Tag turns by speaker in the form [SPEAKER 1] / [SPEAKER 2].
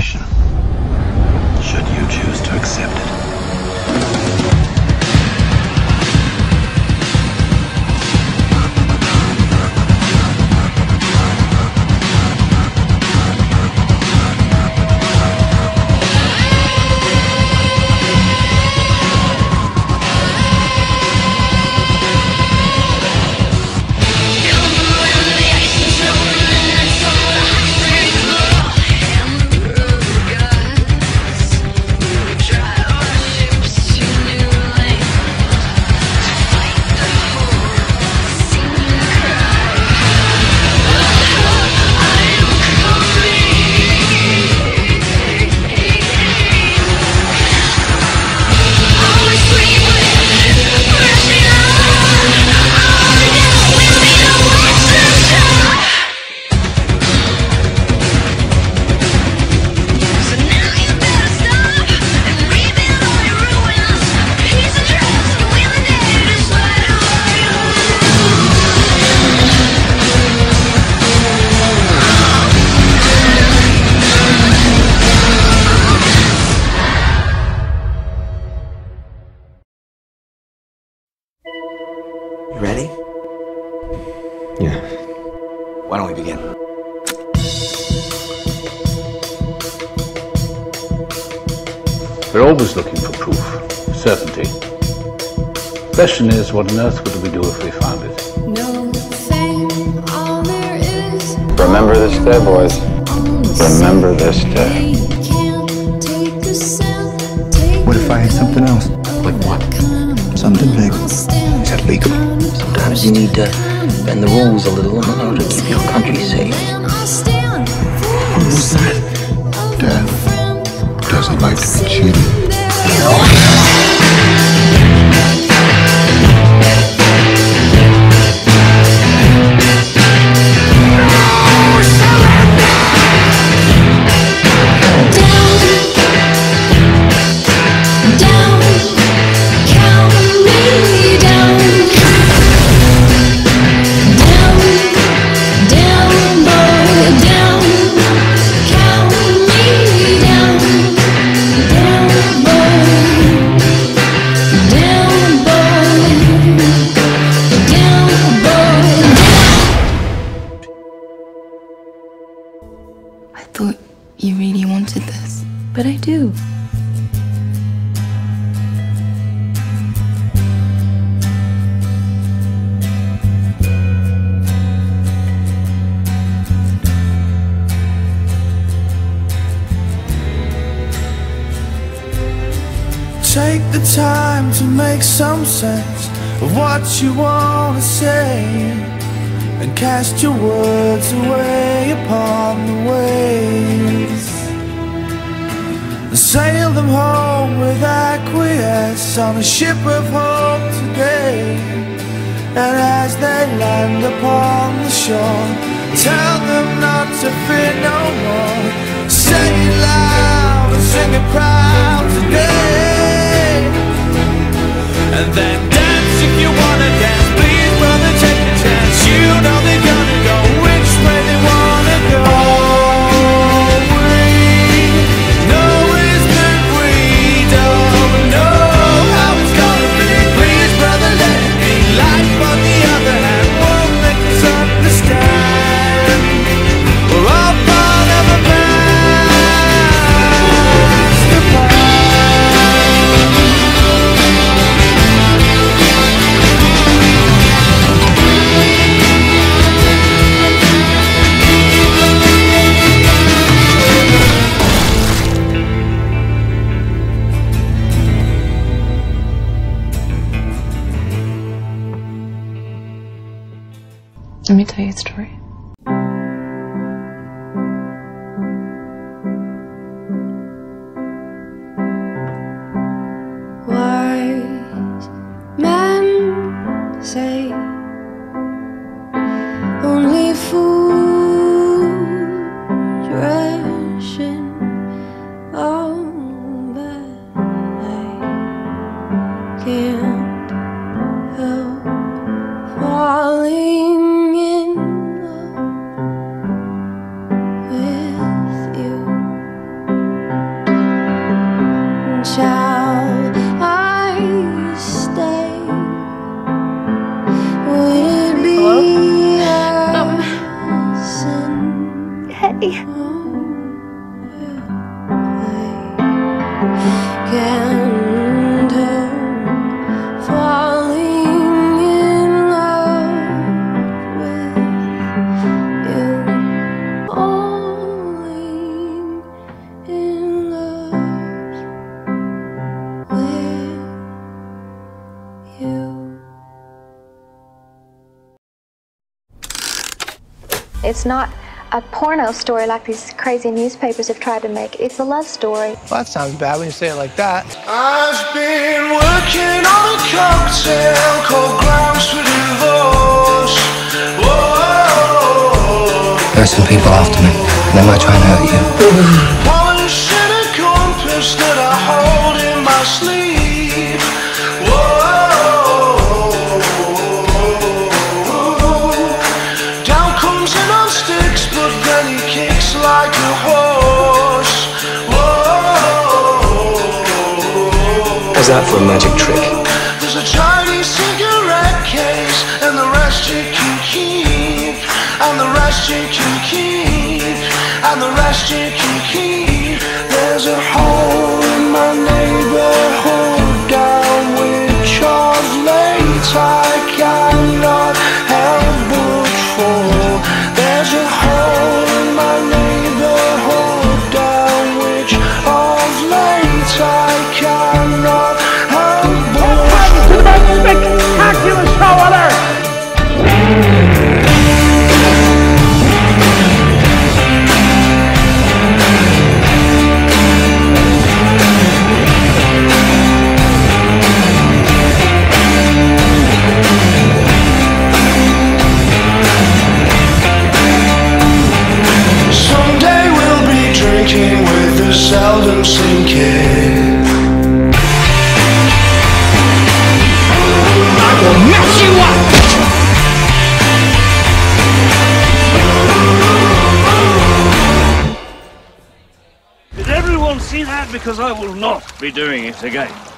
[SPEAKER 1] information, should you choose to accept it.
[SPEAKER 2] Why don't we begin?
[SPEAKER 3] We're always looking for proof, certainty. The question is, what on earth would we do if we found it?
[SPEAKER 4] Remember this day, boys. Remember this day.
[SPEAKER 5] What if I had something else?
[SPEAKER 2] Like what?
[SPEAKER 5] Something big. Is that legal?
[SPEAKER 2] Sometimes you need to bend the rules a little in order to keep your country safe.
[SPEAKER 5] Who's that? Dad doesn't like to be cheated.
[SPEAKER 6] But I do.
[SPEAKER 7] Take the time to make some sense of what you want to say, and cast your words away upon the waves. Sail them home with acquiesce on a ship of hope today. And as they land upon the shore, tell them not to fear no more. Say it loud and sing it proud today. And then dance if you wanna dance. Please brother, take a chance. You know they're gonna go which way they wanna go.
[SPEAKER 6] Let me tell you a story.
[SPEAKER 8] Wise men say only fools ration. Oh, but I can't help falling in love with you. you.
[SPEAKER 9] It's not a porno story like these crazy newspapers have tried to make. It's a love story.
[SPEAKER 7] Well, that sounds bad when you say it like that. I've been working on a cocktail called Grounds for Divorce. Whoa.
[SPEAKER 2] There are some people after me. They might try and hurt you.
[SPEAKER 7] Polishing a compass that I hold in my sleeve. Whoa. Down comes in on sticks, but then he kicks like a horse. Whoa.
[SPEAKER 2] How's that for a magic trick?
[SPEAKER 7] There's a Chinese cigarette case, and the rest you can keep, and the rest you can keep, and the rest you can keep. There's a hole in my neighborhood down which of late I cannot help but fall. There's a hole in my neighborhood down which of late I cannot help but fall.
[SPEAKER 10] To the most spectacular show on earth!
[SPEAKER 7] Someday we'll be drinking with the seldom sinking.
[SPEAKER 10] I will mess you up! Did everyone see that? Because I will not be doing it again.